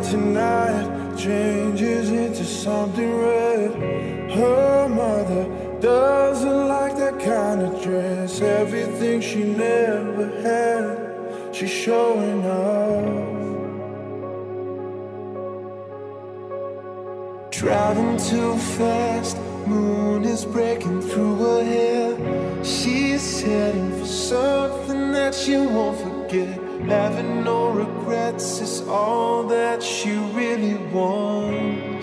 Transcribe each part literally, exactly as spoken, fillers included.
tonight changes into something red. Her mother doesn't like that kind of dress. Everything she never had, she's showing off. Driving too fast, moon is breaking through her hair. She's heading for something that she won't forget. Having no regrets is all that she really wants.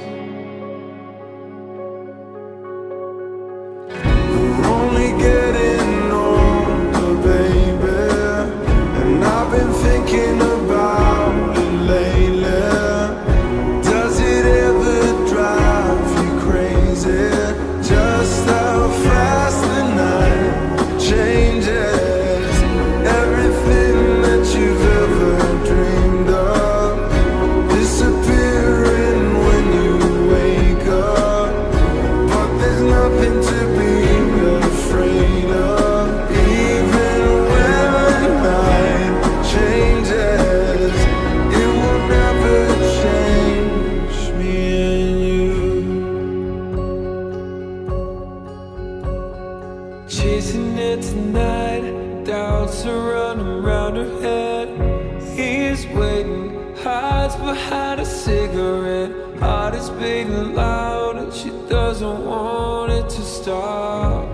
We're only getting older, baby, and I've been thinking about it lately. Does it ever drive you crazy? Just how fast the night changes. Everything that you've ever dreamed of disappearing when you wake up. But there's nothing to be afraid of. Even when the night changes, it will never change me and you. Chasing it tonight, doubts are running round her head. He's waiting, hides behind a cigarette. Heart is beating loud and she doesn't want it to stop.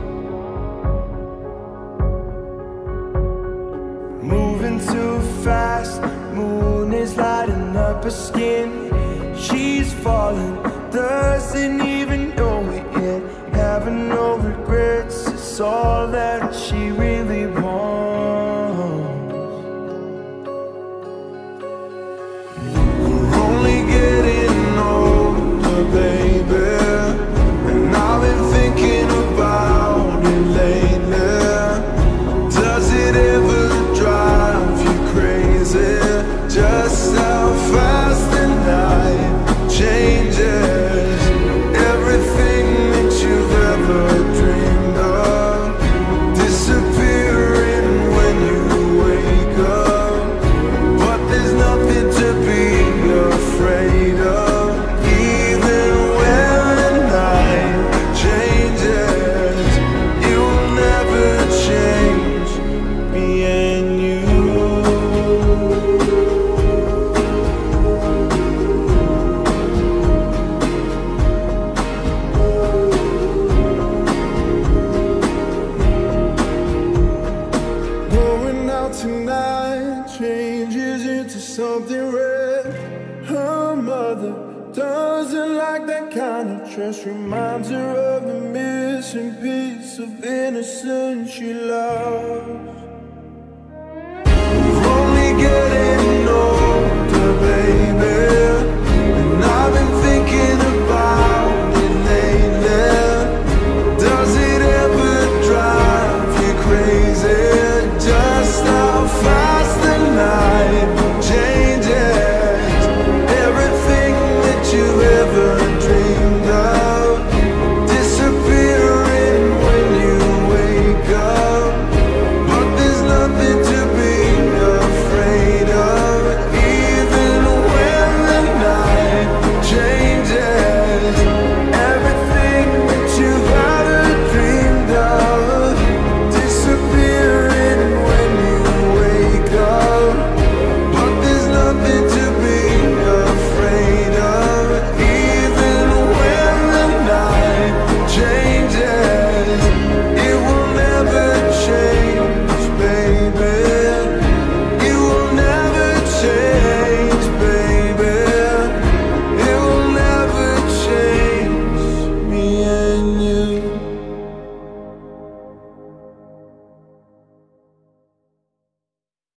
Moving too fast, moon is lighting up her skin. She's falling, doesn't even know it yet. Having no regrets, it's all that she really wants. We're only getting older, baby, and I've been thinking about it lately. Does it ever drive you crazy? Just how fast the night changes. Everything that you've ever dreamed of disappearing when you wake up. But there's nothing to be afraid of. Even when the night changes, it will never change me and you. Going out tonight changes into something red. Her mother doesn't like that kind of dress. Reminds her of the missing piece of innocence she lost. We're only getting